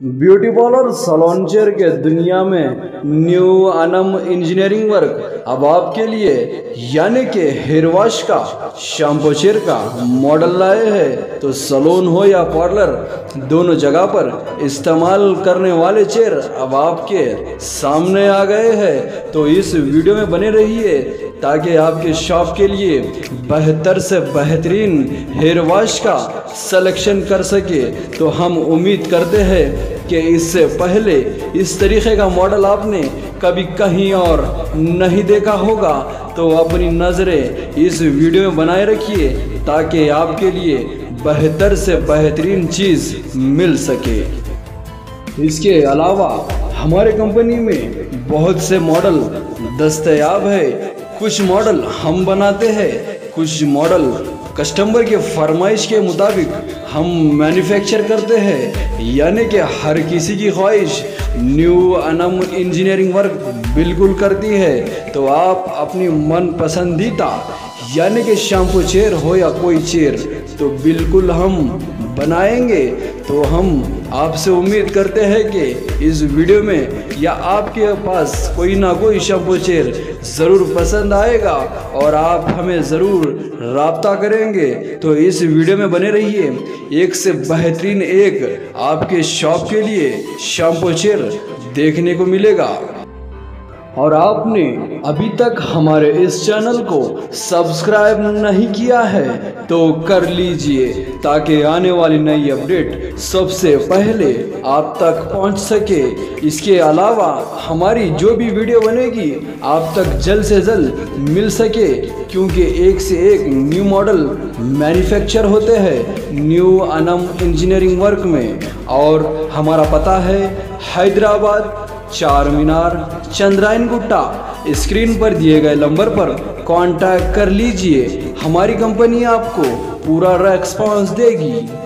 Beauty parlour salon chair के दुनिया में न्यू अनम इंजीनियरिंग वर्क अब आपके लिए यानी कि हेयर वॉश का शैम्पू चेयर का मॉडल लाए हैं। तो सलोन हो या पार्लर दोनों जगह पर इस्तेमाल करने वाले चेयर अब आपके सामने आ गए हैं। तो इस वीडियो में बने रहिए ताकि आपके शॉप के लिए बेहतर से बेहतरीन हेयर वॉश का सिलेक्शन कर सके। तो हम उम्मीद करते हैं कि इससे पहले इस तरीके का मॉडल आपने कभी कहीं और नहीं देखा होगा। तो अपनी नज़रें इस वीडियो में बनाए रखिए ताकि आपके लिए बेहतर से बेहतरीन चीज़ मिल सके। इसके अलावा हमारे कंपनी में बहुत से मॉडल दस्तयाब है। कुछ मॉडल हम बनाते हैं, कुछ मॉडल कस्टमर के फरमाइश के मुताबिक हम मैन्युफैक्चर करते हैं। यानी कि हर किसी की ख्वाहिश न्यू अनम इंजीनियरिंग वर्क बिल्कुल करती है। तो आप अपनी मन पसंदीदा यानी कि शैम्पू चेयर हो या कोई चेयर तो बिल्कुल हम बनाएंगे। तो हम आपसे उम्मीद करते हैं कि इस वीडियो में या आपके पास कोई ना कोई शैम्पू चेयर ज़रूर पसंद आएगा और आप हमें ज़रूर राब्ता करेंगे। तो इस वीडियो में बने रहिए, एक से बेहतरीन एक आपके शॉप के लिए शैम्पू चेयर देखने को मिलेगा। और आपने अभी तक हमारे इस चैनल को सब्सक्राइब नहीं किया है तो कर लीजिए ताकि आने वाली नई अपडेट सबसे पहले आप तक पहुंच सके। इसके अलावा हमारी जो भी वीडियो बनेगी आप तक जल्द से जल्द मिल सके, क्योंकि एक से एक न्यू मॉडल मैन्युफैक्चर होते हैं न्यू अनम इंजीनियरिंग वर्क में। और हमारा पता है हैदराबाद, चार मीनार, चंद्रायन गुट्टा। स्क्रीन पर दिए गए नंबर पर कांटेक्ट कर लीजिए। हमारी कंपनी आपको पूरा रेस्पॉन्स देगी।